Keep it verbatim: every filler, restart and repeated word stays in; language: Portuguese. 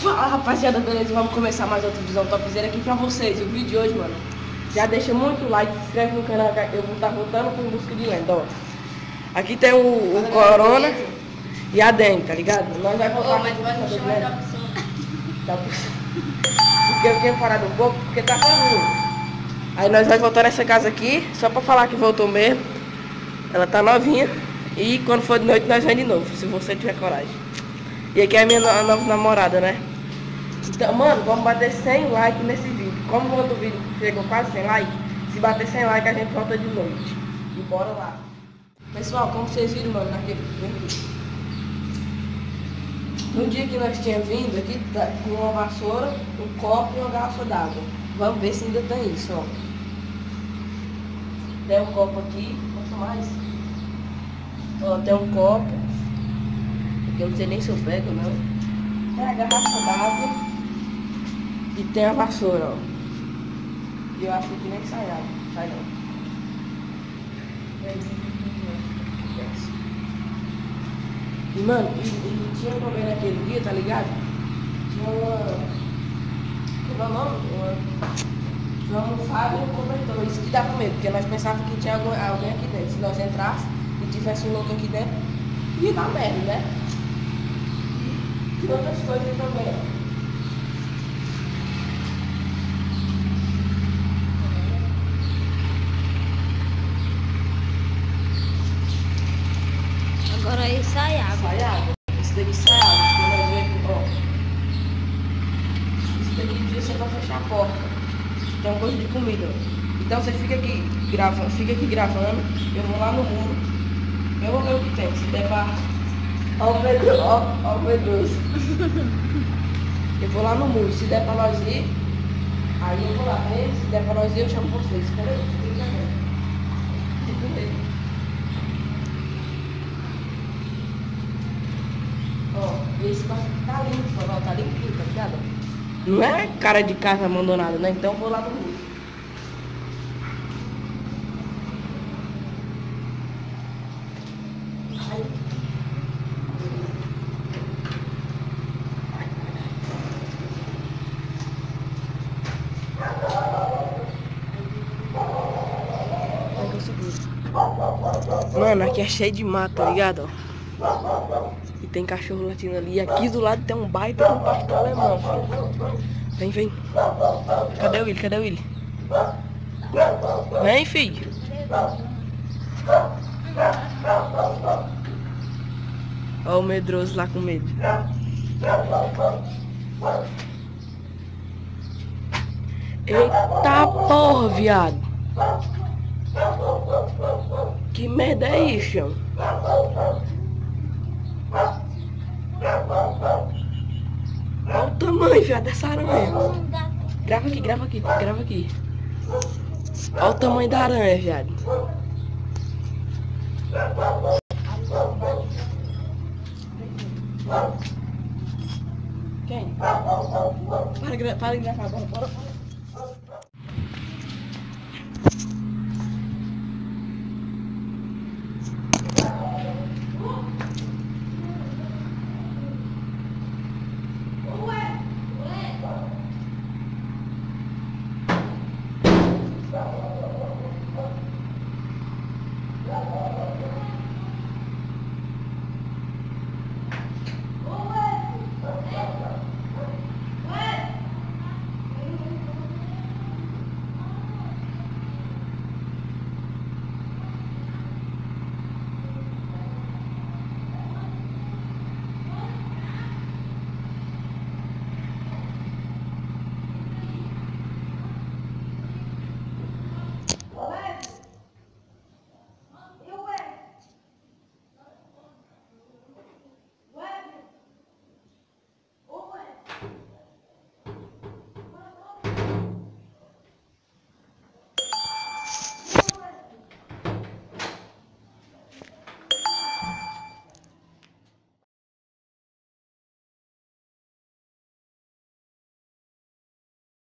Fala rapaziada, beleza? Vamos começar mais outra visão topzera aqui pra vocês. E o vídeo de hoje, mano, já deixa muito like, se inscreve no canal, eu vou estar voltando com busca de lenda, ó. Aqui tem o, o Corona e a Dani, tá ligado? Nós vai voltar. Oh, mas pode me chamar da opção. Da opção. Porque eu tinha parado um pouco, porque tá ruim. Aí nós vai voltar nessa casa aqui, só pra falar que voltou mesmo. Ela tá novinha. E quando for de noite nós vamos de novo, se você tiver coragem. E aqui é a minha no- nova namorada, né? Então, mano, vamos bater cem likes nesse vídeo. Como o outro vídeo chegou quase cem likes, se bater cem likes a gente volta de noite. E bora lá. Pessoal, como vocês viram, mano, naquele vídeo, no dia que nós tínhamos vindo aqui, tá com uma vassoura, um copo e uma garrafa d'água. Vamos ver se ainda tem isso, ó. Tem um copo aqui, posso mais? Ó, tem um copo. Aqui eu não sei nem se eu pego, não. Tem a garrafa d'água. E tem a vassoura, ó. E eu acho que nem sai água. Sai não. E mano, e, e tinha também naquele dia, tá ligado? Tinha uma... Como é o nome? Uma... Tinha uma Fábio comentou, isso que dava medo, porque nós pensávamos que tinha algum, alguém aqui dentro. Se nós entrássemos e tivesse um louco aqui dentro, ia dar merda, né? E outras coisas também, ó. Agora aí sai água. Sai água. Esse daqui sai água, porque nós vemos, ó. Isso daqui devia ser pra fechar a porta. Tem uma coisa de comida, ó. Então você fica aqui gravando, fica aqui gravando, eu vou lá no muro, eu vou ver o que tem. Se der pra. Ó o medroso, ó, ó o medroso. Eu vou lá no muro, se der pra nós ir, aí eu vou lá ver, se der pra nós ir eu chamo vocês. Espera aí, fica aí. Fica aí. Ó, e esse quarto aqui tá limpo, ó, tá limpinho, tá ligado? Não é cara de casa abandonada, né? Então eu vou lá no muro. Aí. Vai que eu seguro. Mano, aqui é cheio de mato, tá ligado? Ó. E tem cachorro latindo ali. E aqui do lado tem um baita de um pastor alemão, filho. Vem, vem. Cadê o Willy? Cadê o Willy? Vem, filho. Ó o medroso lá com medo. Eita porra, viado. Que merda é isso, chão? Olha o tamanho, viado, dessa aranha. Grava aqui, grava aqui, grava aqui. Olha o tamanho da aranha, viado. Quem? Para, gra para de gravar, bora, bora.